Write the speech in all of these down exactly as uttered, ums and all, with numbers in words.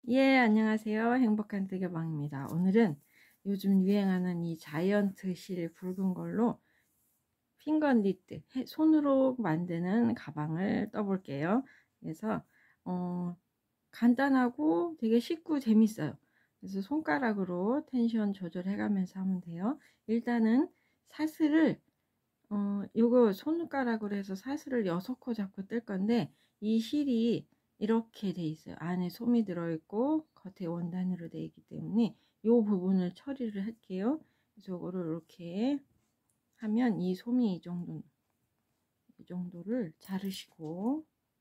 예, 안녕하세요. 행복한 뜨개방입니다. 오늘은 요즘 유행하는 이 자이언트 실 굵은 걸로 핑거 니트, 손으로 만드는 가방을 떠볼게요. 그래서 어, 간단하고 되게 쉽고 재밌어요. 그래서 손가락으로 텐션 조절해 가면서 하면 돼요. 일단은 사슬을 어, 요거 손가락으로 해서 사슬을 여섯 코 잡고 뜰 건데, 이 실이 이렇게 돼 있어요. 안에 솜이 들어있고 겉에 원단으로 되어 있기 때문에 요 부분을 처리를 할게요. 그래서 요거를 이렇게 하면 이 솜이 이 정도, 이 정도를 자르시고,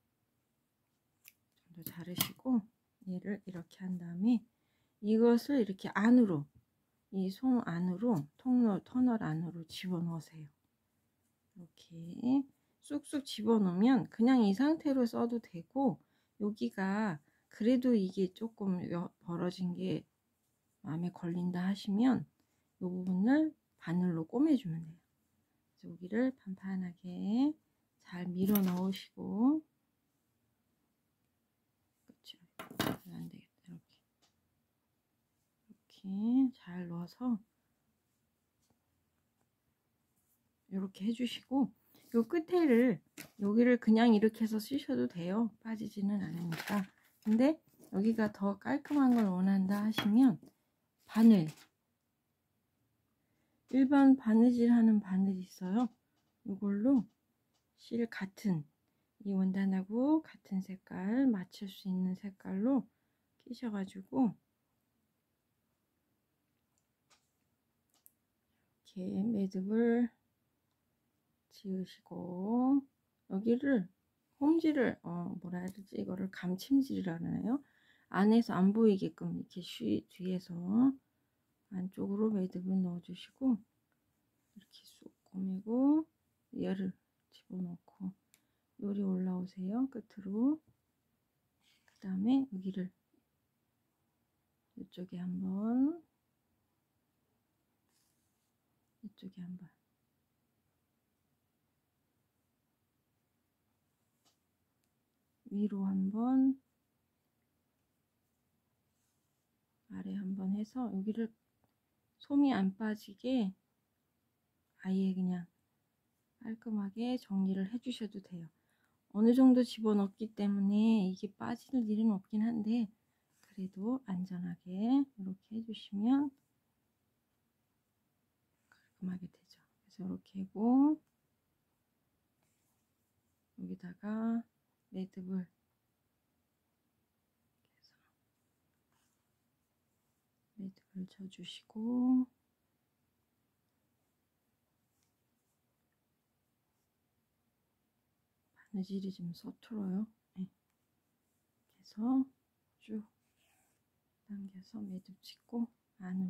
이 정도 자르시고 얘를 이렇게 한 다음에 이것을 이렇게 안으로, 이 솜 안으로, 통로 터널 안으로 집어넣으세요. 이렇게 쑥쑥 집어넣으면 그냥 이 상태로 써도 되고, 여기가 그래도 이게 조금 벌어진 게 마음에 걸린다 하시면 이 부분을 바늘로 꼬매주면 돼요. 그래서 여기를 판판하게 잘 밀어 넣으시고, 그렇죠. 안 되겠다. 이렇게 이렇게 잘 넣어서 이렇게 해주시고, 요 끝에를, 여기를 그냥 이렇게 해서 쓰셔도 돼요. 빠지지는 않으니까. 근데 여기가 더 깔끔한 걸 원한다 하시면 바늘, 일반 바느질 하는 바늘이 있어요. 이걸로 실 같은, 이 원단하고 같은 색깔 맞출 수 있는 색깔로 끼셔가지고 이렇게 매듭을 지으시고, 여기를 홈질을 어 뭐라 해야 되지, 이거를 감침질이라 그러나요? 안에서 안 보이게끔 이렇게 쉬 뒤에서 안쪽으로 매듭을 넣어 주시고, 이렇게 쑥 꼬매고 얘를 집어넣고 요리 올라오세요. 끝으로. 그 다음에 여기를 이쪽에 한번, 이쪽에 한번, 위로 한번, 아래 한번 해서 여기를 솜이 안 빠지게 아예 그냥 깔끔하게 정리를 해 주셔도 돼요. 어느 정도 집어넣기 때문에 이게 빠질 일은 없긴 한데, 그래도 안전하게 이렇게 해주시면 깔끔하게 되죠. 그래서 이렇게 하고 여기다가 매듭을 매듭을 쳐주시고, 바느질이 좀 서툴어요. 네. 그래서 쭉 당겨서 매듭 짓고 안으로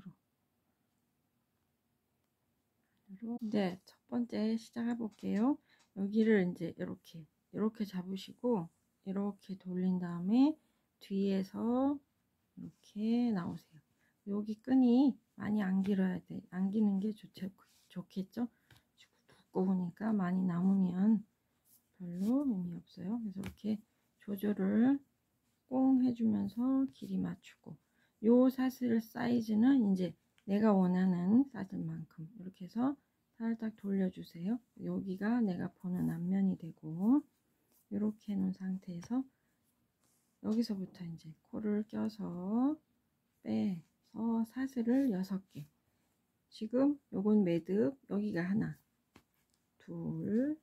안으로. 네, 첫 번째 시작해 볼게요. 여기를 이제 이렇게 이렇게 잡으시고 이렇게 돌린 다음에 뒤에서 이렇게 나오세요. 여기 끈이 많이 안 길어야 돼. 안 기는 게 좋죠, 좋겠죠? 두꺼우니까 많이 남으면 별로 의미 없어요. 그래서 이렇게 조절을 꽁 해주면서 길이 맞추고, 요 사슬 사이즈는 이제 내가 원하는 사슬만큼 이렇게 해서 살짝 돌려주세요. 여기가 내가 보는 앞면이 되고, 이렇게 해놓은 상태에서 여기서부터 이제 코를 껴서 빼서 사슬을 여섯 개. 지금 요건 매듭, 여기가 하나, 둘,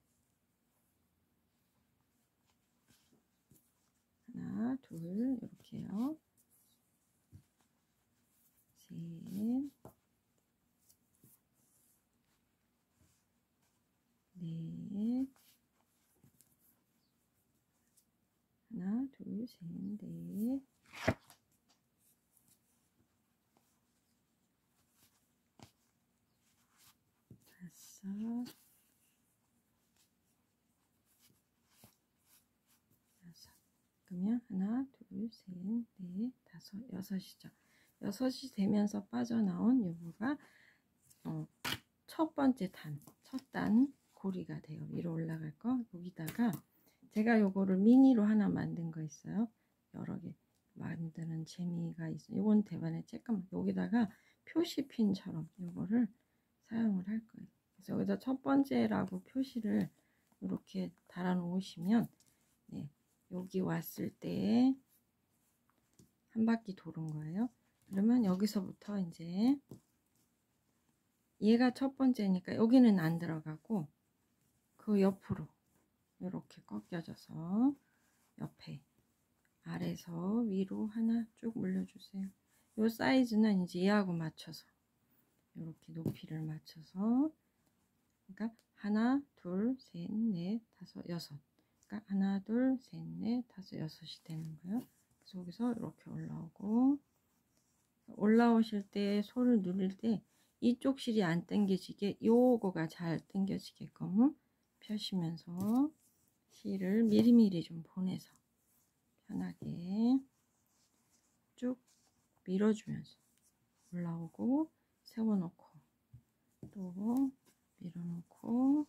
하나, 둘, 이렇게요. 셋, 넷, 하나, 둘, 셋, 넷, 다섯, 여섯. 그러면 하나, 둘, 셋, 넷, 다섯, 여섯이죠. 여섯이 되면서 빠져나온 요거가 어, 첫 번째 단, 첫 단 고리가 돼요. 위로 올라갈 거. 여기다가 제가 요거를 미니로 하나 만든 거 있어요. 여러 개. 만드는 재미가 있어요. 이건 대반에 쬐끔 여기다가 표시핀처럼 이거를 사용을 할 거예요. 그래서 여기다 첫 번째라고 표시를 이렇게 달아 놓으시면 네, 여기 왔을 때 한 바퀴 도는 거예요. 그러면 여기서부터 이제 얘가 첫 번째니까 여기는 안 들어가고 그 옆으로 이렇게 꺾여져서 옆에 아래서 위로 하나 쭉 올려주세요. 이 사이즈는 이제 얘하고 맞춰서 이렇게 높이를 맞춰서 그러니까 하나 둘 셋 넷 다섯 여섯 그러니까 하나 둘 셋 넷 다섯 여섯이 되는 거예요. 그래서 여기서 이렇게 올라오고 올라오실 때 손을 누릴 때 이쪽 실이 안 당겨지게 요거가 잘 당겨지게끔 펴시면서 실을 미리미리 좀 보내서 편하게 쭉 밀어주면서 올라오고 세워놓고 또 밀어놓고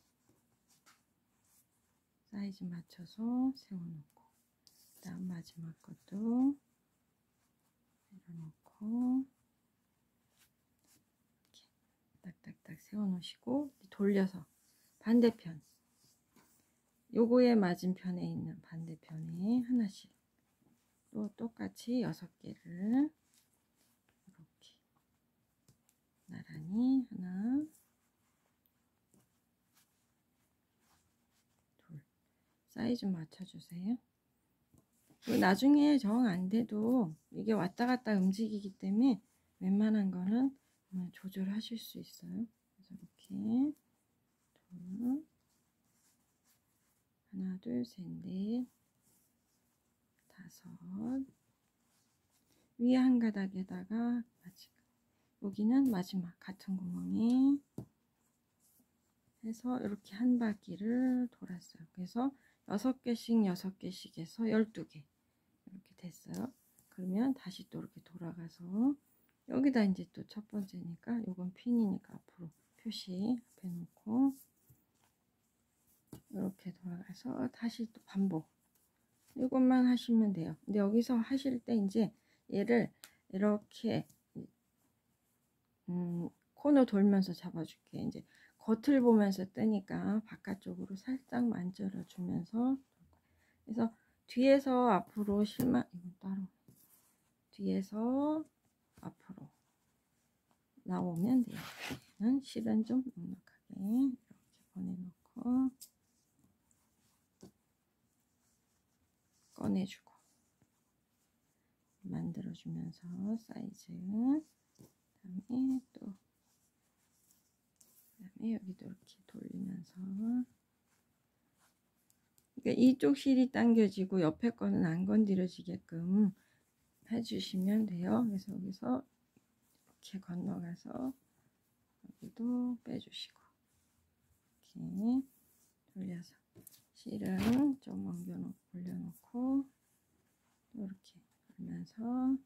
사이즈 맞춰서 세워놓고 그 다음 마지막 것도 밀어놓고 이렇게 딱딱딱 세워놓으시고 돌려서 반대편 요거에 맞은편에 있는 반대편에 하나씩 또 똑같이 여섯 개를 이렇게 나란히 하나 둘 사이즈 맞춰주세요. 나중에 정 안돼도 이게 왔다 갔다 움직이기 때문에 웬만한 거는 조절하실 수 있어요. 그래서 이렇게 둘 하나 둘 셋 넷 다섯 위에 한 가닥에다가 마지막 여기는 마지막 같은 구멍에 해서 이렇게 한 바퀴를 돌았어요. 그래서 여섯 개씩 여섯 개씩 해서 열두 개 이렇게 됐어요. 그러면 다시 또 이렇게 돌아가서 여기다 이제 또 첫 번째니까 요건 핀이니까 앞으로 표시 앞에 놓고 이렇게 돌아가서 다시 또 반복 이것만 하시면 돼요. 근데 여기서 하실 때 이제 얘를 이렇게 음, 코너 돌면서 잡아줄게. 이제 겉을 보면서 뜨니까 바깥쪽으로 살짝 만들어 주면서 그래서 뒤에서 앞으로 실만 이건 따로 뒤에서 앞으로 나오면 돼요. 실은 좀 넉넉하게 이렇게 보내놓고 꺼내주고 만들어주면서 사이즈 그다음에 또 그다음에 여기도 이렇게 돌리면서 그러니까 이쪽 실이 당겨지고 옆에 거는 안 건드려지게끔 해주시면 돼요. 그래서 여기서 이렇게 건너가서 여기도 빼주시고 이렇게 돌려서 실은 좀 옮겨 올려놓고 또 이렇게 돌면서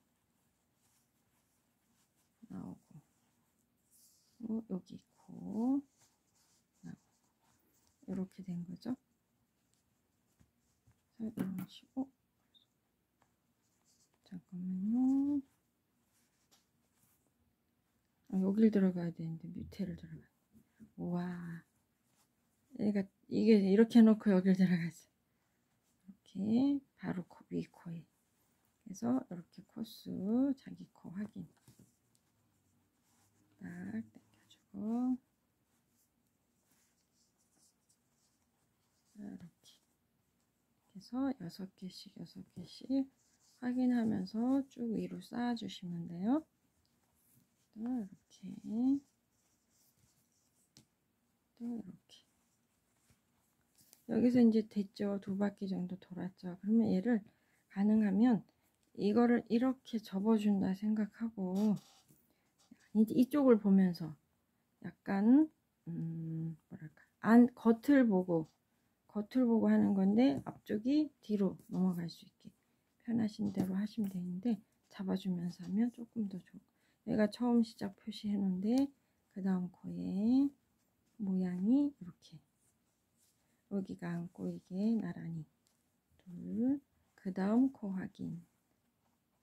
나오고 또 여기 있고 나오고 이렇게 된 거죠. 이런 식으로 잠깐만요. 아, 여길 들어가야 되는데 밑에를 들어가. 우와, 그러니까 이게 이렇게 놓고 여길 들어갔어. 이렇게 바로 코, 위 코에. 그래서 이렇게 코스 자기 코 확인. 딱 당겨주고 이렇게 해서 여섯 개씩 여섯 개씩 확인하면서 쭉 위로 쌓아주시면 돼요. 또 이렇게 또 이렇게 여기서 이제 됐죠. 두 바퀴 정도 돌았죠. 그러면 얘를 가능하면 이거를 이렇게 접어준다 생각하고 이제 이쪽을 보면서 약간 음 뭐랄까 안 겉을 보고 겉을 보고 하는 건데 앞쪽이 뒤로 넘어갈 수 있게 편하신 대로 하시면 되는데 잡아주면서 하면 조금 더 좋고 얘가 처음 시작 표시해 놓은데 그 다음 코에 모양이 이렇게 여기가 안 꼬이게 나란히 둘 그 다음 코 확인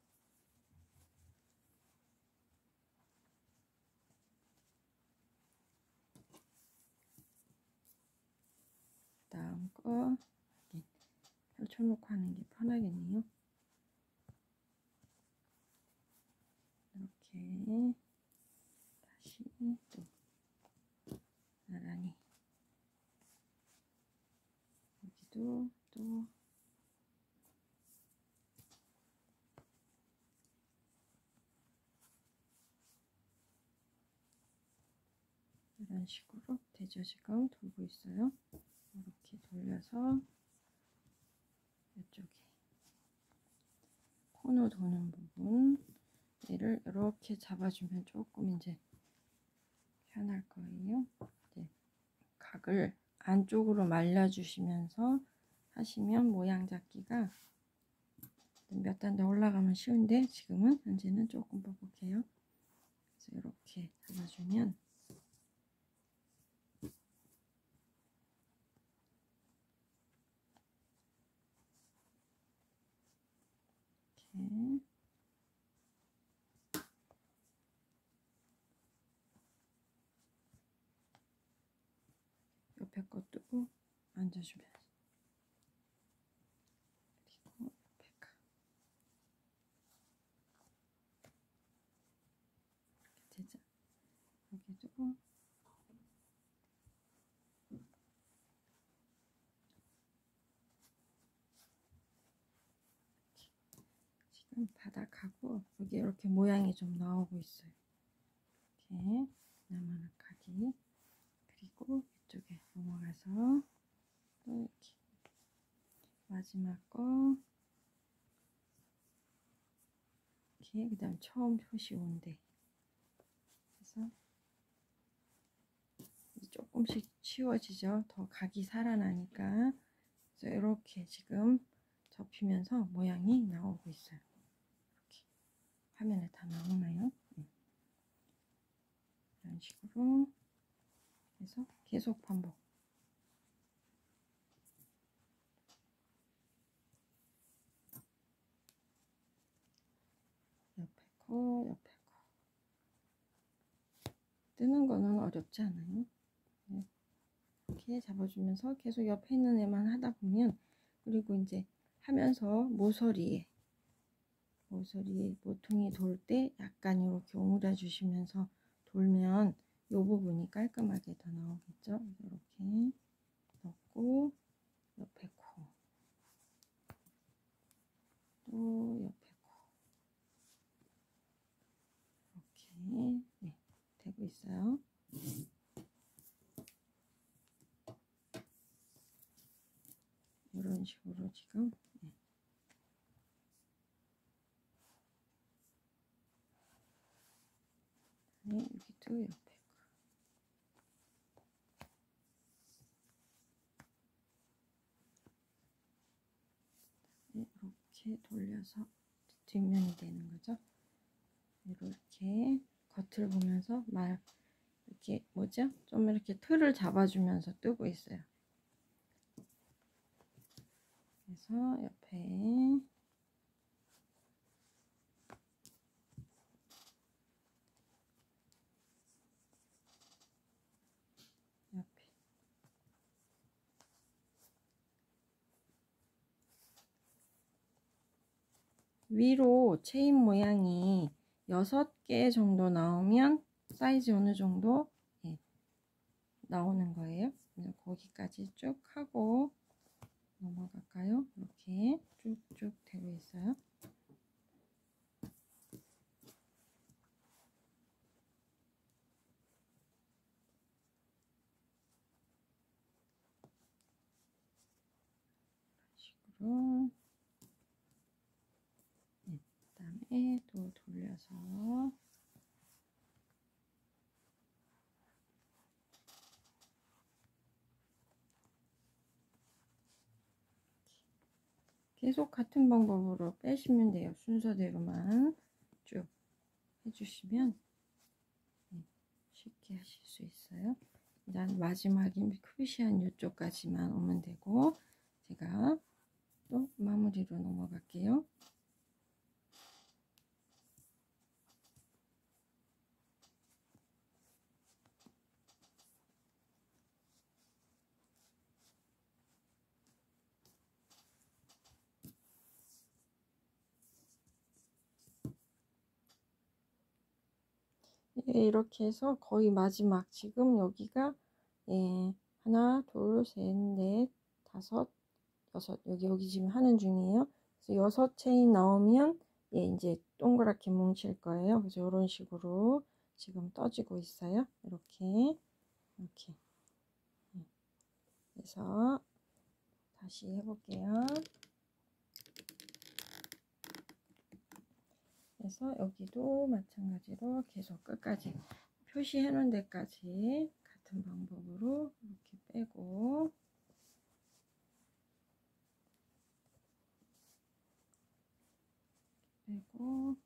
거 펼쳐놓고 하는 게 편하겠네요. 이렇게 다시 또 나란히 여기도 또 이런 식으로 되죠. 지금 돌고 있어요. 이렇게 돌려서 이쪽에 코너 도는 부분 얘를 이렇게 잡아주면 조금 이제 편할 거예요. 이제 각을 안쪽으로 말려주시면서 하시면 모양 잡기가 몇 단 더 올라가면 쉬운데 지금은 현재는 조금 뻑뻑해요. 그래서 이렇게 잡아주면 이렇게 옆에 것도 앉아주면서 그리고 옆에 가 이렇게 되죠. 여기도 지금 바닥하고 여기 이렇게 모양이 좀 나오고 있어요. 이렇게 나만한 각이 그리고 이쪽에 넘어가서 또 이렇게 마지막 거 이렇게 그 다음 처음 표시 온데 그래서 조금씩 치워지죠. 더 각이 살아나니까. 그래서 이렇게 지금 접히면서 모양이 나오고 있어요. 이렇게 화면에 다 나오나요? 네. 이런 식으로 해서 계속 반복. 옆에 거, 옆에 거. 뜨는 거는 어렵지 않아요. 네. 이렇게 잡아주면서 계속 옆에 있는 애만 하다 보면 그리고 이제 하면서 모서리에 모서리에 모퉁이 돌 때 약간 이렇게 오므려 주시면서 돌면 이 부분이 깔끔하게 더 나오겠죠. 이렇게 넣고 옆에 코, 또 옆에 코 이렇게 네, 되고 있어요. 이런 식으로 지금 네. 네, 여기도 옆에 네, 이렇게 돌려서 뒷면이 되는 거죠. 이렇게 겉을 보면서 말 이렇게 뭐죠? 좀 이렇게 틀을 잡아주면서 뜨고 있어요. 그래서 옆에 옆에 위로 체인 모양이 여섯 개 정도 나오면 사이즈 어느 정도 예, 나오는 거예요. 그래서 거기까지 쭉 하고 넘어갈까요? 이렇게 쭉쭉 되고 있어요. 이런 식으로 네, 그다음에 또 돌려서 계속 같은 방법으로 빼시면 돼요. 순서대로만 쭉 해주시면 네, 쉽게 하실 수 있어요. 일단 마지막에 표시한 이쪽까지만 오면 되고 제가 또 마무리로 넘어갈게요. 네, 이렇게 해서 거의 마지막 지금 여기가 예, 하나, 둘, 셋, 넷, 다섯, 여섯 여기 여기 지금 하는 중이에요. 그래서 여섯 체인 나오면 예, 이제 동그랗게 뭉칠 거예요. 그래서 이런 식으로 지금 떠지고 있어요. 이렇게 이렇게. 그래서 다시 해볼게요. 그래서 여기도 마찬가지로 계속 끝까지 표시해 놓은 데까지 같은 방법으로 이렇게 빼고 빼고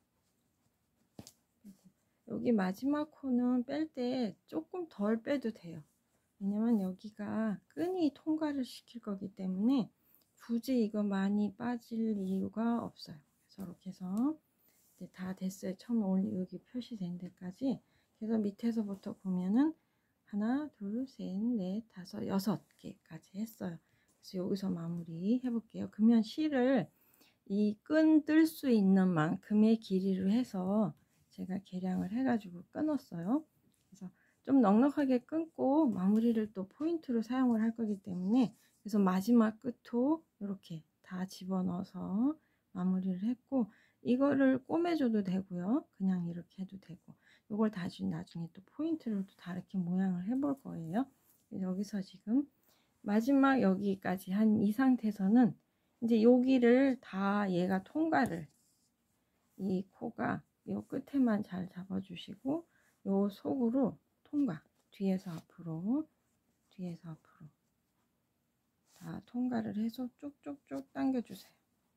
여기 마지막 코는 뺄 때 조금 덜 빼도 돼요. 왜냐면 여기가 끈이 통과를 시킬 거기 때문에 굳이 이거 많이 빠질 이유가 없어요. 그래서 이렇게 해서 이제 다 됐어요. 처음 올리 여기 표시된 데까지. 그래서 밑에서부터 보면은 하나, 둘, 셋, 넷, 다섯, 여섯 개까지 했어요. 그래서 여기서 마무리 해볼게요. 그러면 실을 이 끈 뜰 수 있는 만큼의 길이로 해서 제가 계량을 해가지고 끊었어요. 그래서 좀 넉넉하게 끊고 마무리를 또 포인트로 사용을 할 거기 때문에 그래서 마지막 끝도 이렇게 다 집어넣어서 마무리를 했고 이거를 꼬매줘도 되고요. 그냥 이렇게 해도 되고 이걸 다시 나중에 또 포인트로 또 다르게 모양을 해볼 거예요. 여기서 지금 마지막 여기까지 한 이 상태에서는 이제 여기를 다 얘가 통과를 이 코가 요 끝에만 잘 잡아주시고 요 속으로 통과 뒤에서 앞으로 뒤에서 앞으로 다 통과를 해서 쭉쭉쭉 당겨주세요.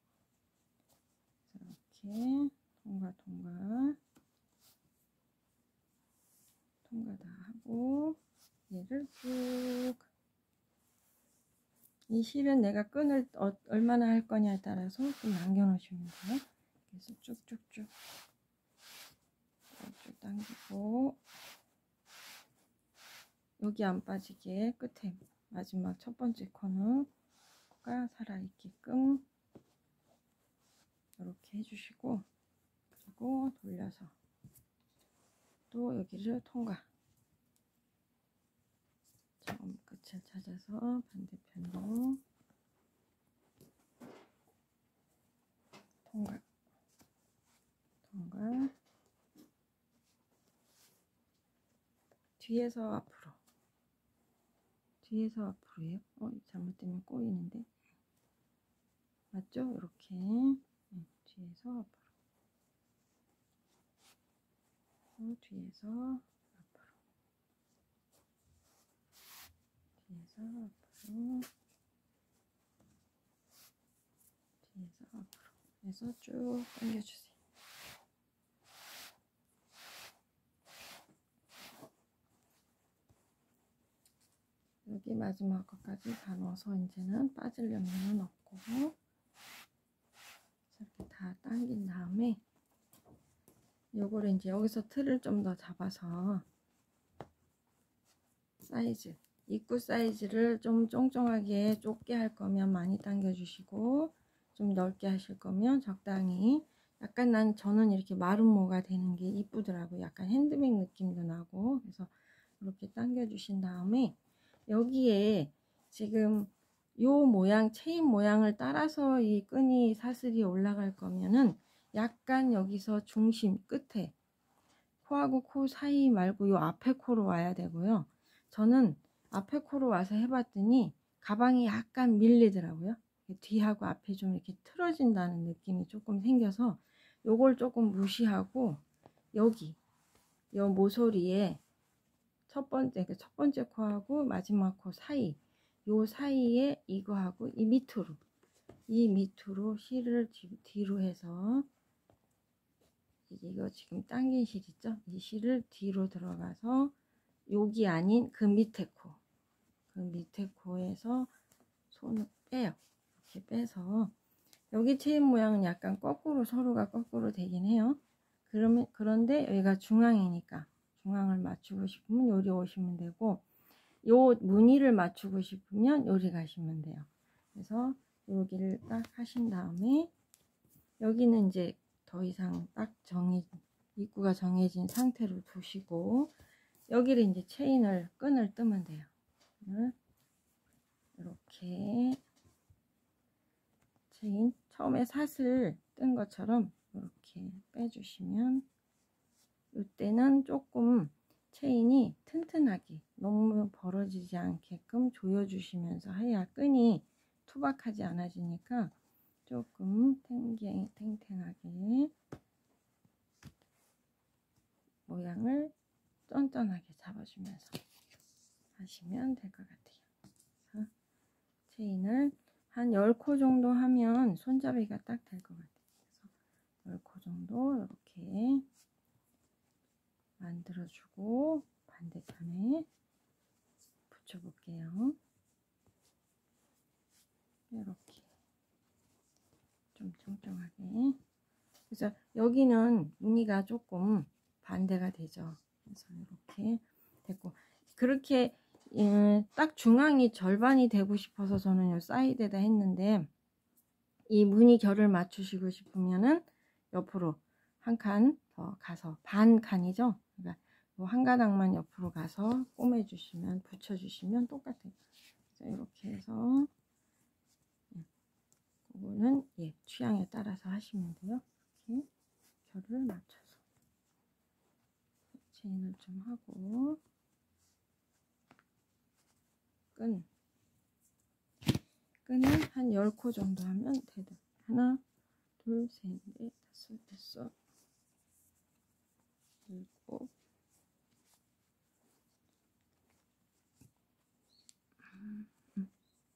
이렇게 통과 통과 통과 다 하고 얘를 쭉 이 실은 내가 끈을 어, 얼마나 할 거냐에 따라서 좀 남겨 놓으시면 돼요. 그래서 쭉쭉쭉 쭉 당기고 여기 안 빠지게 끝에 마지막 첫 번째 코는 코가 살아있게끔 이렇게 해주시고 그리고 돌려서 또 여기를 통과 처음 끝을 찾아서 반대편도 통과 통과 뒤에서 앞으로 뒤에서 앞으로요. 어, 잘못되면 꼬이는데 맞죠? 이렇게 네, 뒤에서 앞으로 또 뒤에서 앞으로 뒤에서 앞으로 뒤에서 앞으로 해서 쭉 당겨주세요. 여기 마지막 것까지 다 넣어서 이제는 빠질 염려는 없고 이렇게 다 당긴 다음에 요거를 이제 여기서 틀을 좀 더 잡아서 사이즈 입구 사이즈를 좀 쫑쫑하게 좁게 할 거면 많이 당겨 주시고 좀 넓게 하실 거면 적당히 약간 난 저는 이렇게 마른 모가 되는 게 이쁘더라고요. 약간 핸드백 느낌도 나고 그래서 이렇게 당겨 주신 다음에 여기에 지금 요 모양 체인 모양을 따라서 이 끈이 사슬이 올라갈 거면은 약간 여기서 중심 끝에 코하고 코 사이 말고 요 앞에 코로 와야 되고요. 저는 앞에 코로 와서 해봤더니 가방이 약간 밀리더라고요. 뒤하고 앞에 좀 이렇게 틀어진다는 느낌이 조금 생겨서 요걸 조금 무시하고 여기 요 모서리에 첫 번째 첫 번째 코하고 마지막 코 사이 요 사이에 이거하고 이 밑으로 이 밑으로 실을 뒤로 해서 이거 지금 당긴 실 있죠? 이 실을 뒤로 들어가서 여기 아닌 그 밑에 코, 그 밑에 코에서 손을 빼요. 이렇게 빼서 여기 체인 모양은 약간 거꾸로 서로가 거꾸로 되긴 해요. 그러면 그런데 여기가 중앙이니까 중앙을 맞추고 싶으면 요리 오시면 되고 요 무늬를 맞추고 싶으면 요리 가시면 돼요. 그래서 여기를 딱 하신 다음에 여기는 이제 더 이상 딱 정의 입구가 정해진 상태로 두시고 여기를 이제 체인을 끈을 뜨면 돼요. 이렇게 체인 처음에 사슬 뜬 것처럼 이렇게 빼주시면 이때는 조금 체인이 튼튼하게 너무 벌어지지 않게끔 조여주시면서 해야 끈이 투박하지 않아지니까 조금 탱탱, 탱탱하게 모양을 쫀쫀하게 잡아주면서 하시면 될 것 같아요. 자, 체인을 한 열 코 정도 하면 손잡이가 딱 될 것 같아요. 그래서 열 코 정도 이렇게 만들어주고 반대편에 붙여볼게요. 이렇게 좀 쫑쫑하게. 그래서 여기는 무늬가 조금 반대가 되죠. 그래서 이렇게 됐고, 그렇게 음, 딱 중앙이 절반이 되고 싶어서 저는 이 사이드에다 했는데, 이 무늬 결을 맞추시고 싶으면은 옆으로 한 칸 더 가서 반 칸이죠. 그러니까 한 가닥만 옆으로 가서 꼬매주시면, 붙여주시면 똑같아요. 그래서 이렇게 해서 이거는 예, 취향에 따라서 하시면 돼요. 이렇게 결을 맞춰서 체인을 좀 하고 끈 끈은 한 열 코 정도 하면 되다. 하나, 둘, 셋, 넷, 다섯, 여섯, 일곱, 음, 음.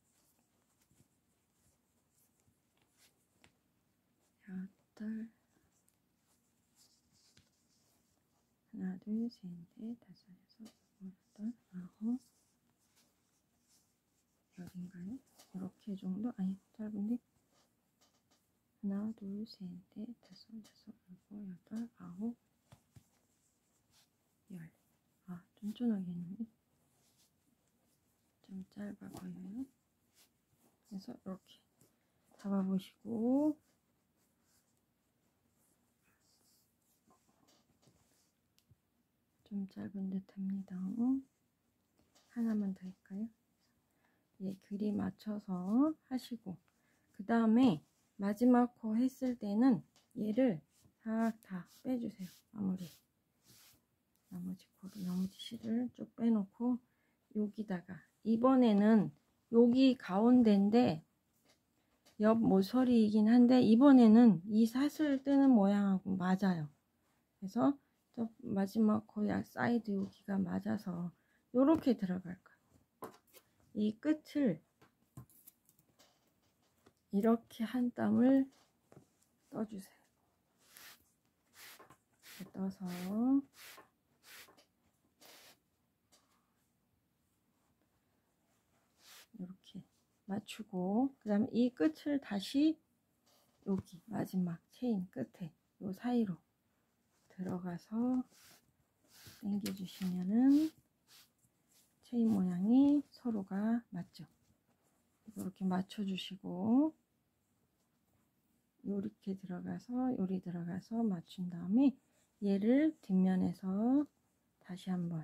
여덟, 하나, 둘, 셋, 넷, 다섯, 여섯, 일곱, 여덟, 아홉, 열인가요? 이렇게 정도? 아니, 짧은데? 하나, 둘, 셋, 넷, 다섯, 여섯, 일곱, 여덟, 아홉, 열. 아, 쫀쫀하게 했는데? 좀 짧아 보여요. 그래서 이렇게 잡아보시고, 좀 짧은 듯 합니다. 하나만 더 할까요? 예, 길이 맞춰서 하시고, 그 다음에 마지막 코 했을 때는 얘를 다 다 빼주세요. 마무리. 나머지 코를, 나머지 실을 쭉 빼놓고, 여기다가, 이번에는 여기 가운데인데, 옆 모서리이긴 한데, 이번에는 이 사슬 뜨는 모양하고 맞아요. 그래서 저 마지막 코 사이드 여기가 맞아서 요렇게 들어갈 거예요. 이 끝을 이렇게 한 땀을 떠주세요. 이렇게 떠서 이렇게 맞추고, 그 다음에 이 끝을 다시 여기 마지막 체인 끝에 요 사이로 들어가서 당겨 주시면은 체인 모양이 서로가 맞죠. 이렇게 맞춰 주시고, 요렇게 들어가서 요리 들어가서 맞춘 다음에 얘를 뒷면에서 다시 한번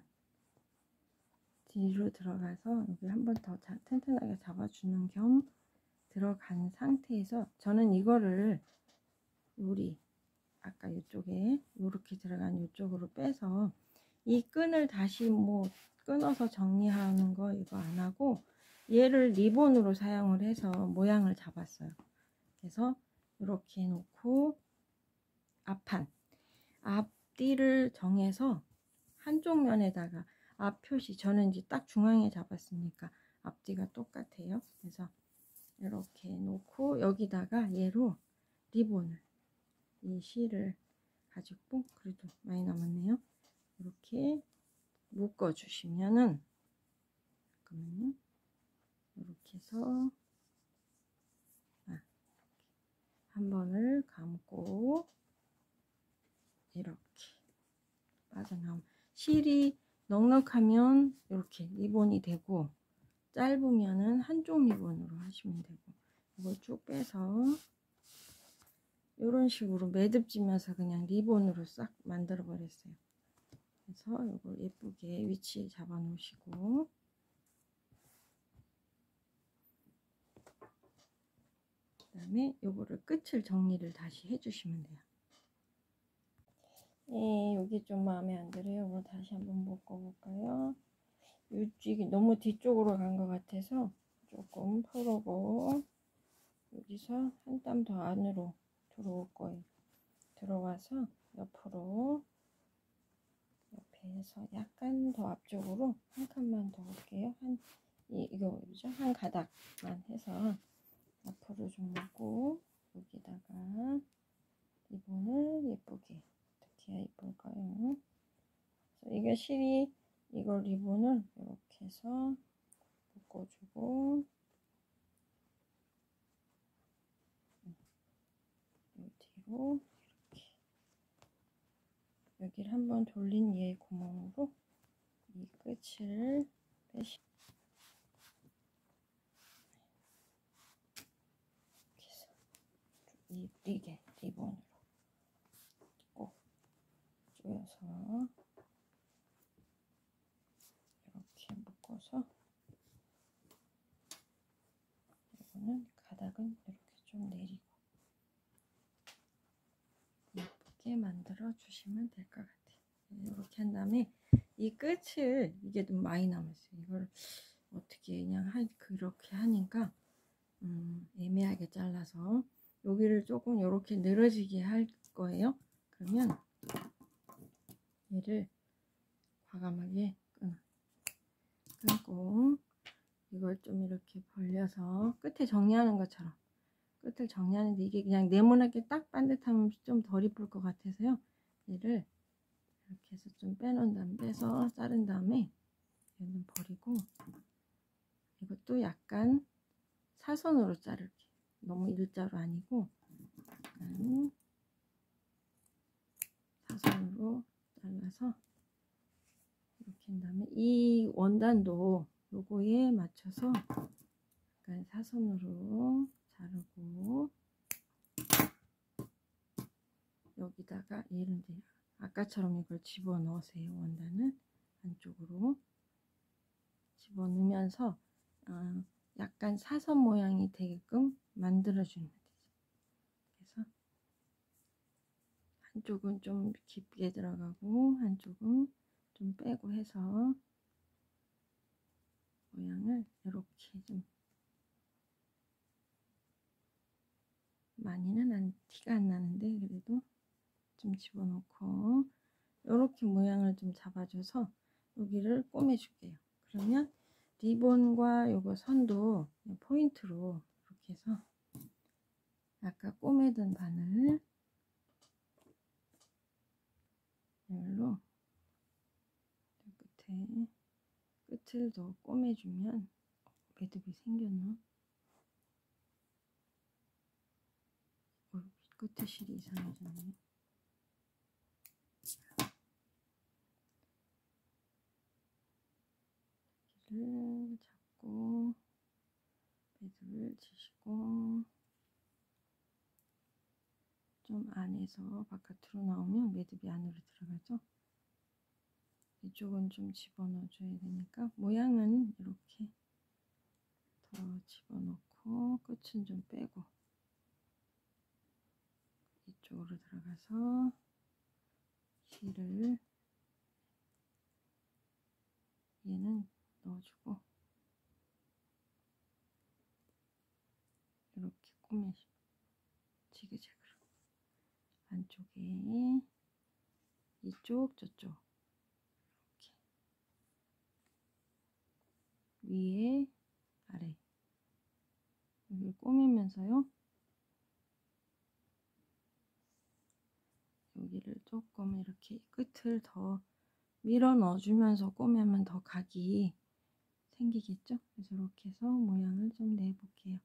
뒤로 들어가서 여기 한 번 더 튼튼하게 잡아주는 겸 들어간 상태에서, 저는 이거를 요리 아까 이쪽에 요렇게 들어간 이쪽으로 빼서 이 끈을 다시 뭐 끊어서 정리하는 거 이거 안 하고 얘를 리본으로 사용을 해서 모양을 잡았어요. 그래서 이렇게 해놓고 앞판 앞뒤를 정해서 한쪽 면에다가 앞 표시, 저는 이제 딱 중앙에 잡았으니까 앞뒤가 똑같아요. 그래서 이렇게 놓고 여기다가 얘로 리본을, 이 실을 가지고, 그래도 많이 남았네요. 이렇게 묶어 주시면은, 잠깐만요. 이렇게 해서 아, 한 번을 감고 이렇게 빠져나오면, 실이 넉넉하면 이렇게 리본이 되고, 짧으면은 한쪽 리본으로 하시면 되고, 이걸 쭉 빼서 이런 식으로 매듭 지면서 그냥 리본으로 싹 만들어 버렸어요. 그래서 이걸 예쁘게 위치에 잡아 놓으시고, 그 다음에 요거를 끝을 정리를 다시 해주시면 돼요. 예, 여기 좀 마음에 안 들어요. 이거 다시 한번 묶어볼까요? 이쪽이 너무 뒤쪽으로 간 것 같아서 조금 풀고, 여기서 한 땀 더 안으로 들어올 거예요. 들어와서 옆으로, 옆에서 약간 더 앞쪽으로 한 칸만 더 올게요. 한, 이, 이거 뭐죠? 한 가닥만 해서 앞으로 좀 묶고, 여기다가 리본을 예쁘게 어떻게 해야 예쁠까요? 이게 실이, 이걸 리본을 이렇게 해서 묶어주고, 이 뒤로 이렇게 여기를 한번 돌린 얘 구멍으로 이 끝을 빼시. 이, 이게 리본으로 꼭 조여서 이렇게 묶어서, 이거는 가닥은 이렇게 좀 내리고 예쁘게 만들어 주시면 될 것 같아요. 이렇게 한 다음에 이 끝을, 이게 좀 많이 남았어요. 이걸 어떻게 그냥 하, 그렇게 하니까 음, 애매하게 잘라서 여기를 조금 이렇게 늘어지게 할 거예요. 그러면 얘를 과감하게 끊어, 끊고 이걸 좀 이렇게 벌려서 끝에 정리하는 것처럼 끝을 정리하는데, 이게 그냥 네모나게 딱 반듯하면 좀 덜 이쁠 것 같아서요. 얘를 이렇게 해서 좀 빼놓은 다음에 빼서 자른 다음에 얘는 버리고, 이것도 약간 사선으로 자를게. 너무 일자로 아니고 약간 사선으로 잘라서 이렇게 한 다음에 이 원단도 요거에 맞춰서 약간 사선으로 자르고, 여기다가 얘를 이제 아까처럼 이걸 집어 넣으세요. 원단을 안쪽으로 집어 넣으면서 어, 약간 사선 모양이 되게끔 만들어 주면 되죠. 그래서 한쪽은 좀 깊게 들어가고 한쪽은 좀 빼고 해서 모양을 이렇게 좀 많이는 안, 티가 안 나는데 그래도 좀 집어넣고 이렇게 모양을 좀 잡아줘서 여기를 꼬매줄게요. 그러면 리본과 요거 선도 포인트로 이렇게 해서 아까 꼬매던 바늘 이걸로 끝에 끝을 더 꼬매주면 매듭이 생겼나? 어, 끝에 실이 이상해졌네. 여기를 잡고 매듭을 치시고, 좀 안에서 바깥으로 나오면 매듭이 안으로 들어가죠. 이쪽은 좀 집어넣어 줘야 되니까 모양은 이렇게 더 집어넣고 끝은 좀 빼고 이쪽으로 들어가서 실을 얘는 넣어주고 이렇게 꾸며주고 지그재그로 안쪽에 이쪽 저쪽 이렇게 위에 아래 여기 꾸미면서요, 여기를 조금 이렇게 끝을 더 밀어 넣어주면서 꾸미면 더 각이 생기겠죠? 그래서 이렇게 해서 모양을 좀 내볼게요.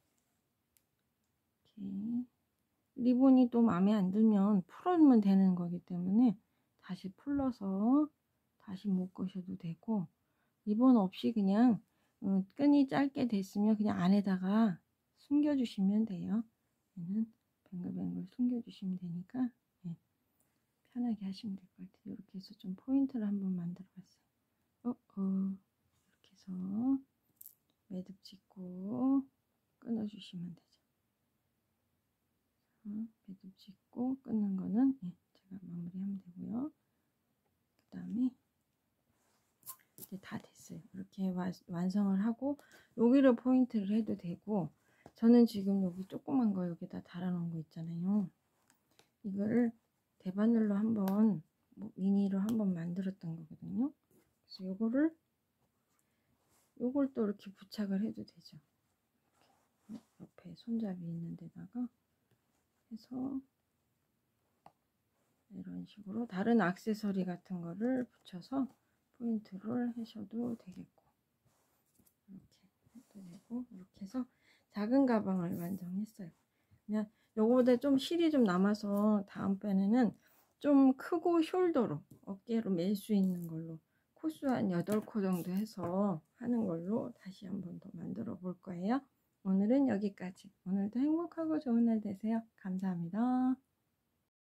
이렇게 리본이 또 마음에 안 들면 풀어주면 되는 거기 때문에 다시 풀러서 다시 묶으셔도 되고, 리본 없이 그냥 어, 끈이 짧게 됐으면 그냥 안에다가 숨겨주시면 돼요. 얘는 뱅글뱅글 숨겨주시면 되니까 네, 편하게 하시면 될 것 같아요. 이렇게 해서 좀 포인트를 한번 만들어 봤어요. 어, 어. 이렇게 해서 매듭 짓고 끊어주시면 되죠. 매듭 짓고 끊는 거는 네, 제가 마무리하면 되고요. 그 다음에 이제 다 됐어요. 이렇게 와, 완성을 하고 여기를 포인트를 해도 되고, 저는 지금 여기 조그만 거 여기다 달아놓은 거 있잖아요. 이거를 대바늘로 한번 뭐 미니로 한번 만들었던 거거든요. 그래서 요거를 요걸 또 이렇게 부착을 해도 되죠. 이렇게 옆에 손잡이 있는 데다가 해서 이런 식으로 다른 액세서리 같은 거를 붙여서 포인트를 하셔도 되겠고, 이렇게 해도 되고, 이렇게 해서 작은 가방을 완성했어요. 그냥 요거보다 좀 실이 좀 남아서 다음번에는 좀 크고 숄더로 어깨로 멜 수 있는 걸로 코스 한 여덟 코 정도 해서 하는 걸로 다시 한번 더 만들어 볼 거예요. 오늘은 여기까지. 오늘도 행복하고 좋은 날 되세요. 감사합니다.